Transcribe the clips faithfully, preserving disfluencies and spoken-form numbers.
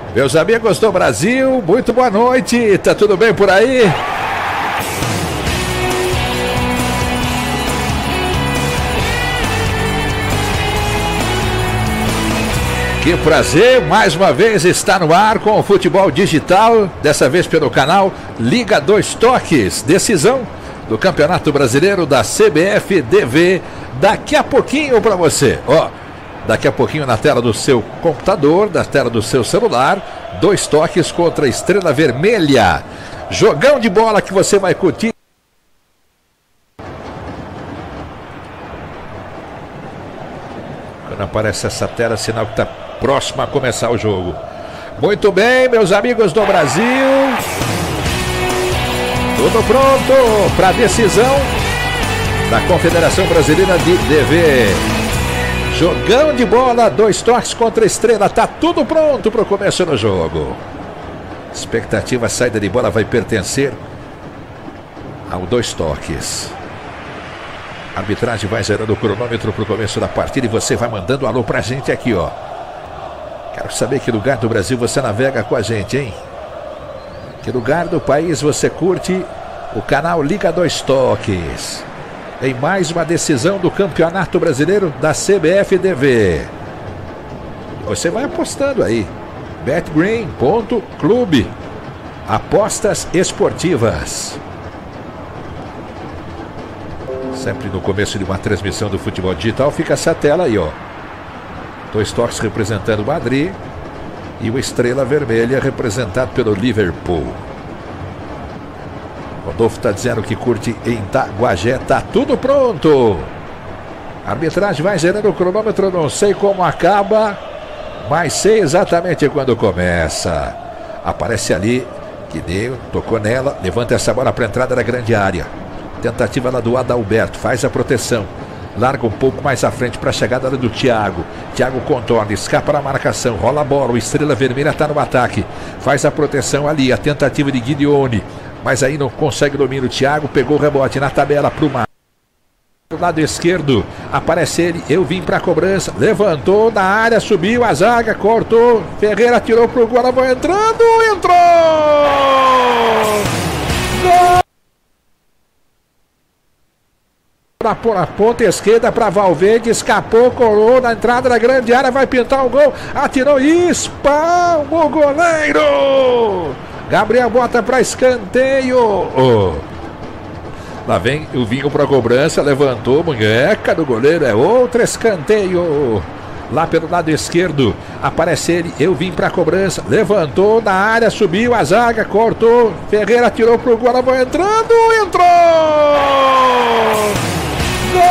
Meus amigos do Brasil, muito boa noite, tá tudo bem por aí? Que prazer, mais uma vez estar no ar com o futebol digital, dessa vez pelo canal Liga Dois Toques, decisão do Campeonato Brasileiro da C B F D V, daqui a pouquinho para você, ó, daqui a pouquinho na tela do seu computador, na tela do seu celular, Dois Toques contra a Estrela Vermelha, jogão de bola que você vai curtir. Quando aparece essa tela, sinal que está próximo a começar o jogo. Muito bem, meus amigos do Brasil, tudo pronto para a decisão da Confederação Brasileira de D V. Jogão de bola, Dois Toques contra a Estrela, tá tudo pronto para o começo do jogo. Expectativa, a saída de bola vai pertencer ao Dois Toques. A arbitragem vai zerando o cronômetro para o começo da partida e você vai mandando alô pra gente aqui, ó. Quero saber que lugar do Brasil você navega com a gente, hein? Que lugar do país você curte o canal Liga Dois Toques? Em mais uma decisão do Campeonato Brasileiro da C B F D V. Você vai apostando aí. betgreen ponto clube. Apostas esportivas. Sempre no começo de uma transmissão do futebol digital fica essa tela aí, ó. Dois Toques representando o Madrid e o Estrela Vermelha representado pelo Liverpool. Rodolfo está dizendo que curte em Itaguajé, tá tudo pronto. A arbitragem vai gerando o cronômetro, não sei como acaba, mas sei exatamente quando começa. Aparece ali, que deu, tocou nela, levanta essa bola para a entrada da grande área. Tentativa lá do Adalberto, faz a proteção. Larga um pouco mais à frente para a chegada do Thiago. Thiago contorna, escapa na marcação, rola a bola, o Estrela Vermelha está no ataque. Faz a proteção ali, a tentativa de Guidione. Mas aí não consegue domínio. O Thiago pegou o rebote na tabela para o Mar. Do lado esquerdo, aparece ele, eu vim para a cobrança. Levantou na área, subiu a zaga, cortou. Ferreira tirou para o gol, a bola entrando, entrou! Gol! Na ponta esquerda para Valverde, escapou, colou na entrada da grande área, vai pintar o gol, atirou e espalma o goleiro. Gabriel bota para escanteio. Oh. Lá vem o Vinho para cobrança, levantou, munheca do goleiro, é outro escanteio. Lá pelo lado esquerdo, aparece ele, eu vim para cobrança, levantou na área, subiu a zaga, cortou, Ferreira tirou pro gol, a bola entrando, entrou! Gol!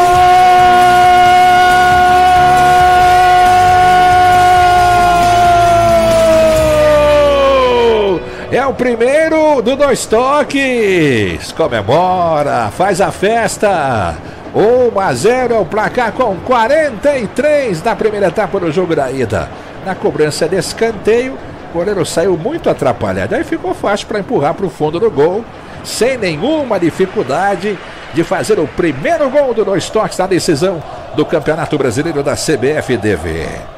É o primeiro do Dois Toques. Comemora, faz a festa. um a zero é o placar com quarenta e três da primeira etapa do jogo da ida. Na cobrança de escanteio, o goleiro saiu muito atrapalhado. Aí ficou fácil para empurrar para o fundo do gol, sem nenhuma dificuldade de fazer o primeiro gol do Dois Toques na decisão do Campeonato Brasileiro da C B F D V.